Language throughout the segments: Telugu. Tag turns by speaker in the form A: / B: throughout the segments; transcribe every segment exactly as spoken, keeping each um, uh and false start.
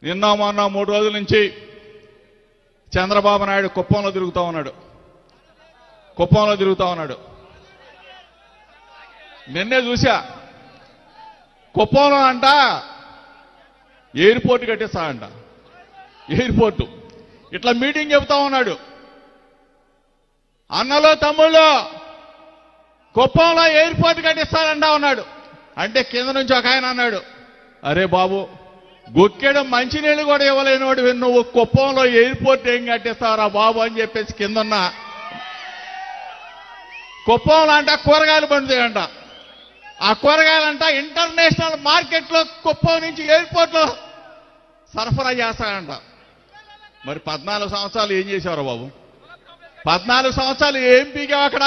A: నిన్న మొన్న మూడు రోజుల నుంచి చంద్రబాబు నాయుడు కుప్పంలో తిరుగుతూ ఉన్నాడు కుప్పంలో తిరుగుతూ ఉన్నాడు నిన్నే చూసా కుప్పంలో అంట ఎయిర్పోర్ట్ కట్టిస్తాడంట ఎయిర్పోర్టు ఇట్లా మీటింగ్ చెబుతా ఉన్నాడు. అన్నలో తమ్ముళ్ళు కుప్పంలో ఎయిర్పోర్ట్ కట్టిస్తాడంటా ఉన్నాడు. అంటే కింద నుంచి ఒక ఆయన అన్నాడు, అరే బాబు గుక్కెడు మంచినీళ్ళు కూడా ఇవ్వలేనివాడు నువ్వు కుప్పంలో ఎయిర్పోర్ట్ ఏం కట్టిస్తావురా బాబు అని చెప్పేసి కిందన్న కుప్పంలో అంట కూరగాయలు పండుతాయంట. ఆ కూరగాయలంట ఇంటర్నేషనల్ మార్కెట్లో కుప్పం నుంచి ఎయిర్పోర్ట్లో సరఫరా చేస్తాడంట. మరి పద్నాలుగు సంవత్సరాలు ఏం చేసేవారు బాబు? పద్నాలుగు సంవత్సరాలు ఏం పీకావు అక్కడ?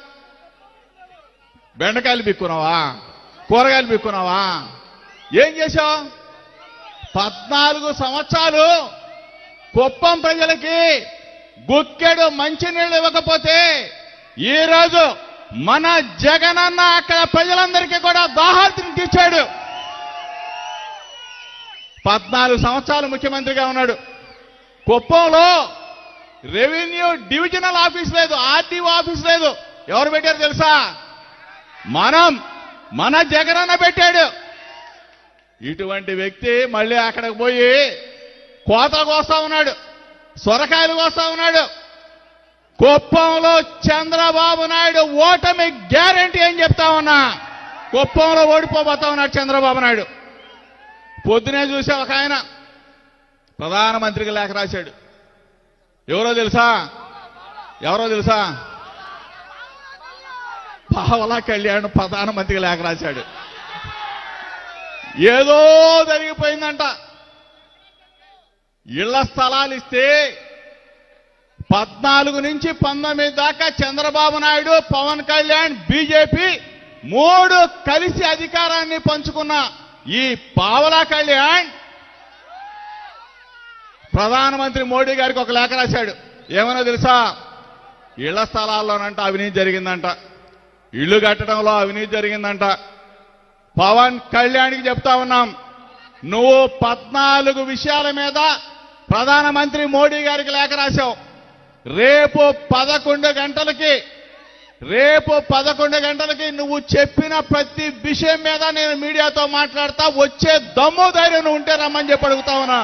A: బెండకాయలు పీక్కున్నావా? కూరగాయలు పీక్కున్నావా? ఏం చేశావు? పద్నాలుగు సంవత్సరాలు కుప్పం ప్రజలకి గుక్కెడు మంచినీళ్ళు ఇవ్వకపోతే ఈ రోజు మన జగనన్న అక్కడ ప్రజలందరికీ కూడా దాహార్తిని తీర్చాడు. పద్నాలుగు సంవత్సరాలు ముఖ్యమంత్రిగా ఉన్నాడు. కుప్పంలో రెవెన్యూ డివిజనల్ ఆఫీస్ లేదు, ఆర్టీఓ ఆఫీస్ లేదు. ఎవరు పెట్టారు తెలుసా? మనం మన జగనన్న పెట్టాడు. ఇటువంటి వ్యక్తి మళ్ళీ అక్కడికి పోయి కోతలు కోస్తా ఉన్నాడు, సొరకాయలు కోస్తా ఉన్నాడు. కుప్పంలో చంద్రబాబు నాయుడు ఓటమి గ్యారంటీ అని చెప్తా ఉన్నా. కుప్పంలో ఓడిపోబోతా ఉన్నాడు చంద్రబాబు నాయుడు. పొద్దునే చూసా ఒక ఆయన ప్రధానమంత్రికి లేఖ రాశాడు. ఎవరో తెలుసా? ఎవరో తెలుసా? పావలా కళ్యాణ్ ప్రధానమంత్రికి లేఖ రాశాడు. ఏదో జరిగిపోయిందంట. ఇళ్ల స్థలాలు ఇస్తే పద్నాలుగు నుంచి పంతొమ్మిది దాకా చంద్రబాబు నాయుడు, పవన్ కళ్యాణ్, బీజేపీ మూడు కలిసి అధికారాన్ని పంచుకున్న ఈ పావలా కళ్యాణ్ ప్రధానమంత్రి మోడీ గారికి ఒక లేఖ రాశాడు. ఏమన్నా తెలుసా? ఇళ్ల స్థలాల్లోనంట అవినీతి జరిగిందంట, ఇళ్లు కట్టడంలో అవినీతి జరిగిందంట. పవన్ కళ్యాణ్కి చెప్తా ఉన్నాం, నువ్వు పద్నాలుగు విషయాల మీద ప్రధానమంత్రి మోడీ గారికి లేఖ రాశావు. రేపు పదకొండు గంటలకి రేపు పదకొండు గంటలకి నువ్వు చెప్పిన ప్రతి విషయం మీద నేను మీడియాతో మాట్లాడతా. వచ్చే దమ్ము ధైర్యం ఉంటే రమ్మని చెప్పి అడుగుతా ఉన్నా.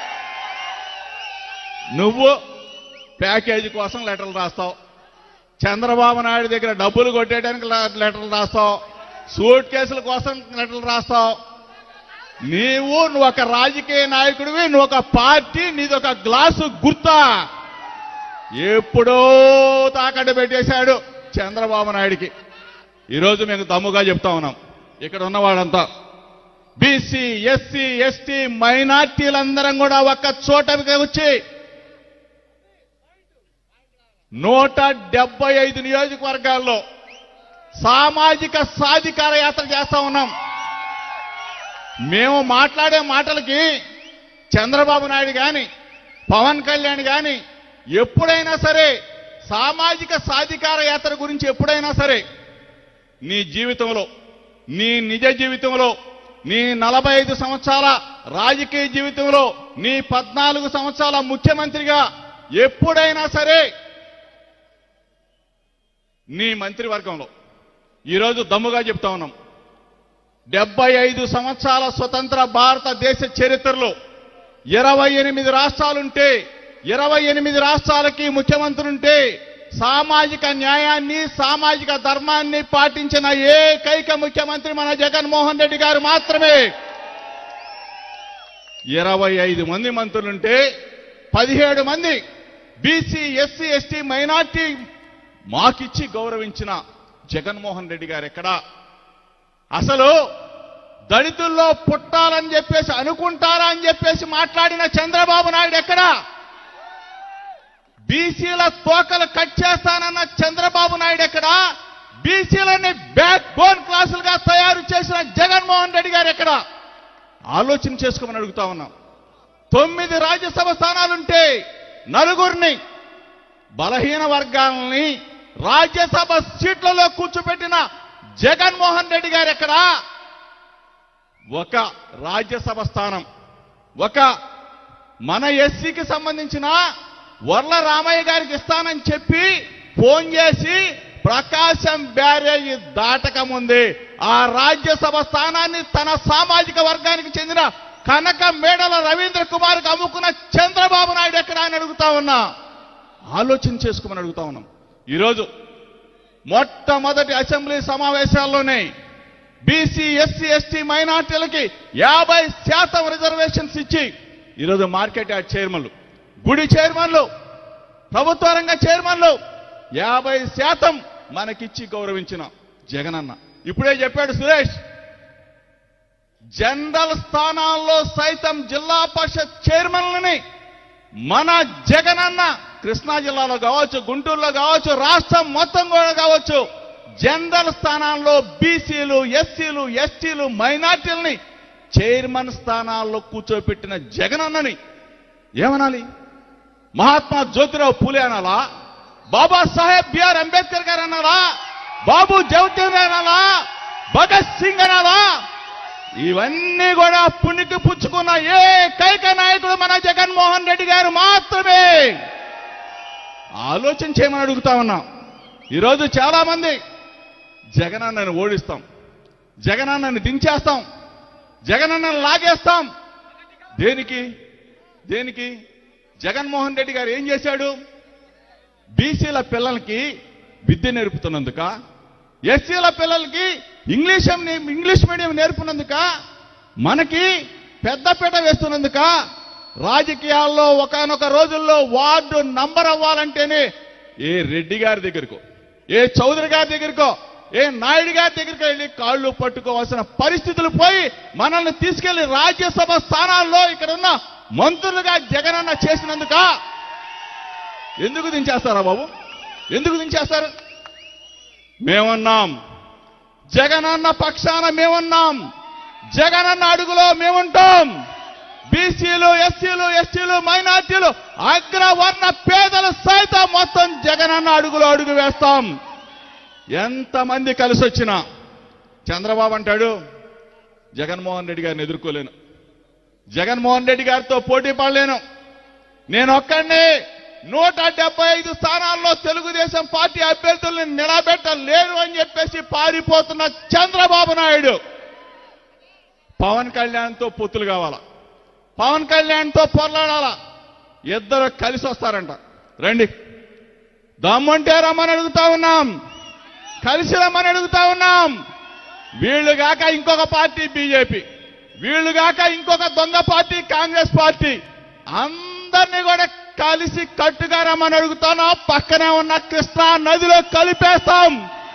A: నువ్వు ప్యాకేజీ కోసం లెటర్లు రాస్తావు, చంద్రబాబు నాయుడు దగ్గర డబ్బులు కొట్టేయడానికి లెటర్లు రాస్తావు, సూట్ కేసుల కోసం లెటర్లు రాస్తావు. నీవు నువ్వు ఒక రాజకీయ నాయకుడివి, నువ్వు ఒక పార్టీ, నీది ఒక గ్లాసు గుర్తా. ఎప్పుడో తాకట్టు పెట్టేశాడు చంద్రబాబు నాయుడికి. ఈరోజు మేము దమ్ముగా చెప్తా ఉన్నాం, ఇక్కడ ఉన్నవాడంతా బీసీ, ఎస్సీ, ఎస్టీ, మైనార్టీలందరం కూడా ఒక్క చోటకి వచ్చి నూట డెబ్బై ఐదు నియోజకవర్గాల్లో సామాజిక సాధికార యాత్ర చేస్తా ఉన్నాం. మేము మాట్లాడే మాటలకి చంద్రబాబు నాయుడు గాని, పవన్ కళ్యాణ్ గాని ఎప్పుడైనా సరే సామాజిక సాధికార యాత్ర గురించి ఎప్పుడైనా సరే నీ జీవితంలో, నీ నిజ జీవితంలో, నీ నలభై ఐదు సంవత్సరాల రాజకీయ జీవితంలో, నీ పద్నాలుగు సంవత్సరాల ముఖ్యమంత్రిగా ఎప్పుడైనా సరే నీ మంత్రివర్గంలో ఈరోజు దమ్ముగా చెప్తా ఉన్నాం, డెబ్బై ఐదు సంవత్సరాల స్వతంత్ర భారతదేశ చరిత్రలో ఇరవై ఎనిమిది రాష్ట్రాలుంటే ఇరవై ఎనిమిది రాష్ట్రాలకి ముఖ్యమంత్రులుంటే సామాజిక న్యాయాన్ని, సామాజిక ధర్మాన్ని పాటించిన ఏకైక ముఖ్యమంత్రి మన జగన్మోహన్ రెడ్డి గారు మాత్రమే. ఇరవై ఐదు మంది మంత్రులుంటే పదిహేడు మంది బీసీ, ఎస్సీ, ఎస్టీ, మైనార్టీ మాకిచ్చి గౌరవించిన జగన్మోహన్ రెడ్డి గారు ఎక్కడా? అసలు దళితుల్లో పుట్టాలని చెప్పేసి అనుకుంటారా అని చెప్పేసి మాట్లాడిన చంద్రబాబు నాయుడు ఎక్కడా? బీసీల తోకలు కట్ చేస్తానన్న చంద్రబాబు నాయుడు ఎక్కడా? బీసీలని బ్యాక్ బోన్ క్లాసులుగా తయారు చేసిన జగన్మోహన్ రెడ్డి గారు ఎక్కడా? ఆలోచన చేసుకోమని అడుగుతా ఉన్నాం. తొమ్మిది రాజ్యసభ స్థానాలుంటే నలుగురిని బలహీన వర్గాలని రాజ్యసభ సీట్లలో కూర్చోబెట్టిన జగన్మోహన్ రెడ్డి గారు ఎక్కడా? ఒక రాజ్యసభ స్థానం, ఒక మన ఎస్సీకి సంబంధించిన వర్ల రామయ్య గారికి ఇస్తానని చెప్పి ఫోన్ చేసి ప్రకాశం బ్యారేజీ దాటకముందే ఆ రాజ్యసభ స్థానాన్ని తన సామాజిక వర్గానికి చెందిన కనక మేడల రవీంద్ర కుమార్కి అమ్ముకున్న చంద్రబాబు నాయుడు ఎక్కడ అని అడుగుతా ఉన్నా. ఆలోచన చేసుకోమని అడుగుతా ఉన్నాం. ఈరోజు మొట్టమొదటి అసెంబ్లీ సమావేశాల్లోనే బీసీ ఎస్సీ ఎస్టీ మైనార్టీలకి యాభై శాతం రిజర్వేషన్స్ ఇచ్చి ఈరోజు మార్కెట్ యార్డ్ చైర్మన్లు, గుడి చైర్మన్లు, ప్రభుత్వ రంగ చైర్మన్లు యాభై శాతం మనకిచ్చి గౌరవించిన జగనన్న ఇప్పుడే చెప్పాడు సురేష్. జనరల్ స్థానాల్లో సైతం జిల్లా పరిషత్ చైర్మన్లని మన జగనన్న కృష్ణా జిల్లాలో కావచ్చు, గుంటూరులో కావచ్చు, రాష్ట్రం మొత్తం కూడా కావచ్చు, జనరల్ స్థానాల్లో బీసీలు, ఎస్సీలు, ఎస్టీలు, మైనార్టీలని చైర్మన్ స్థానాల్లో కూర్చోబెట్టిన జగనన్నని ఏమనాలి? మహాత్మా జ్యోతిరావు పూలే అనాలా? బాబాసాహెబ్ బిఆర్ అంబేద్కర్ గారు అనాలా? బాబు జవహర్లాల్ అనాలా? భగత్ సింగ్ అనాలా? ఇవన్నీ కూడా పుణికి పుచ్చుకున్న ఏకైక నాయకుడు మన జగన్మోహన్ రెడ్డి గారు మాత్రమే. ఆలోచన చేయమని అడుగుతా ఉన్నాం. ఈరోజు చాలా మంది జగనన్నని ఓడిస్తాం, జగనన్నని దించేస్తాం, జగనన్నని లాగేస్తాం. దేనికి దేనికి జగన్మోహన్ రెడ్డి గారు ఏం చేశాడు? బీసీల పిల్లలకి విద్య నేర్పుతున్నందుక, ఎస్సీల పిల్లలకి ఇంగ్లీష్ ఇంగ్లీష్ మీడియం నేర్పునందుక, మనకి పెద్దపీట వేస్తున్నందుక, రాజకీయాల్లో ఒకానొక రోజుల్లో వార్డు నంబర్ అవ్వాలంటేనే ఏ రెడ్డి గారి దగ్గరకో, ఏ చౌదరి గారి దగ్గరకో, ఏ నాయుడు గారి దగ్గరికి వెళ్ళి కాళ్ళు పట్టుకోవాల్సిన పరిస్థితులు పోయి మనల్ని తీసుకెళ్లి రాజ్యసభ స్థానాల్లో ఇక్కడ ఉన్న మంత్రులుగా జగనన్న చేసినందుక. ఎందుకు దించేస్తారా బాబు? ఎందుకు దించేస్తారు? మేమున్నాం, జగనన్న పక్షాన మేమున్నాం, జగనన్న అడుగులో మేముంటాం. బీసీలు, ఎస్సీలు, ఎస్టీలు, మైనార్టీలు, అగ్రవర్ణ పేదలు సైతం మొత్తం జగనన్న అడుగులో అడుగు వేస్తాం. ఎంతమంది కలిసి వచ్చినా చంద్రబాబు అంటాడు జగన్మోహన్ రెడ్డి గారిని ఎదుర్కోలేను, జగన్మోహన్ రెడ్డి గారితో పోటీ పడలేను, నేను ఒక్కడిని నూట డెబ్బై ఐదు స్థానాల్లో తెలుగుదేశం పార్టీ అభ్యర్థుల్ని నిలబెట్టలేరు అని చెప్పేసి పారిపోతున్న చంద్రబాబు నాయుడు పవన్ కళ్యాణ్తో పొత్తులు కావాలా, పవన్ కళ్యాణ్తో పొరలాడాలా, ఇద్దరు కలిసి వస్తారంట. రండి, దమ్ముంటే రమ్మని అడుగుతా ఉన్నాం, కలిసి రమ్మని అడుగుతా ఉన్నాం. వీళ్ళు గాక ఇంకొక పార్టీ బీజేపీ, వీళ్ళు గాక ఇంకొక దొంగ పార్టీ కాంగ్రెస్ పార్టీ, అందరినీ కూడా కలిసి కట్టుగా రమ్మని అడుగుతాను. పక్కనే ఉన్న కృష్ణా నదిలో కలిపేస్తాం.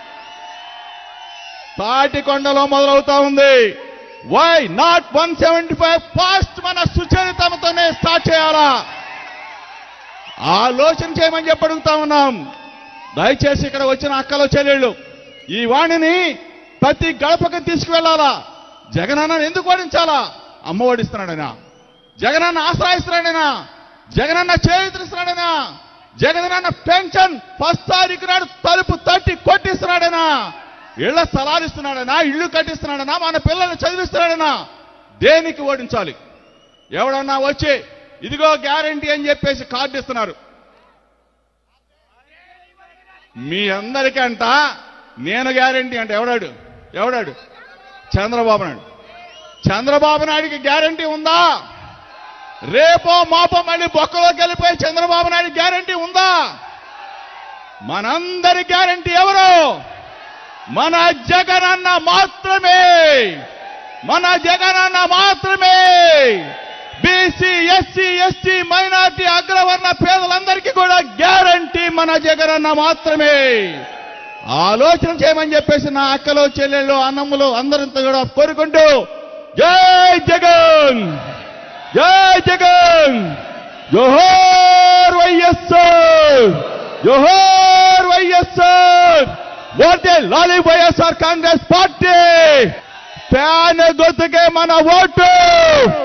A: తాటికొండలో మొదలవుతా ఉంది. Why not one seventy five fast మన సుచరితమతోనే స్టార్ట్ చేయాలా? ఆలోచన చేయమని చెప్పి అడుగుతా ఉన్నాం. దయచేసి ఇక్కడ వచ్చిన అక్కలు చెల్లెళ్ళు ఈ వాణిని ప్రతి గడపకి తీసుకువెళ్లాలా. జగనన్న ఎందుకు ఓడించాలా? అమ్మ ఓడిస్తున్నాడైనా, జగనన్న ఆశ్రయిస్తున్నాడైనా, జగనన్న చేయిస్తున్నాడైనా, జగనన్న పెన్షన్ ఫస్ట్ తారీఖు నాడు తలుపు తట్టి కొట్టిస్తున్నాడైనా, ఇళ్ల స్థలాలు ఇస్తున్నాడైనా, ఇళ్లు కట్టిస్తున్నాడైనా, మన పిల్లల్ని చదివిస్తున్నాడైనా, దేనికి ఓడించాలి? ఎవడన్నా వచ్చి ఇదిగో గ్యారంటీ అని చెప్పేసి కార్డు ఇస్తున్నారు. మీ అందరికంట నేను గ్యారంటీ అంటే ఎవడాడు ఎవడాడు చంద్రబాబు నాయుడు. చంద్రబాబు నాయుడికి గ్యారంటీ ఉందా? రేపో మాపో మళ్ళీ బొక్కలోకి వెళ్ళిపోయి చంద్రబాబు నాయుడు గ్యారంటీ ఉందా? మనందరి గ్యారంటీ ఎవరు? మన జగనన్న మాత్రమే, మన జగనన్న మాత్రమే. బీసీ, ఎస్సీ, ఎస్టీ, మైనార్టీ, అగ్రవర్ణ పేదలందరికీ కూడా గ్యారంటీ మన జగనన్న మాత్రమే. ఆలోచన చేయమని చెప్పేసి నా అక్కలు, చెల్లెళ్ళు, అన్నమ్ములు అందరితో కూడా కోరుకుంటూ జై జగన్, జై జగన్, జోహార్ వైఎస్ఆర్, జోహార్ వైఎస్ఆర్, ఓటే లాలి వైఎస్ఆర్ కాంగ్రెస్ పార్టీ. ఫ్యాన్ గుర్తుకే మన ఓటు.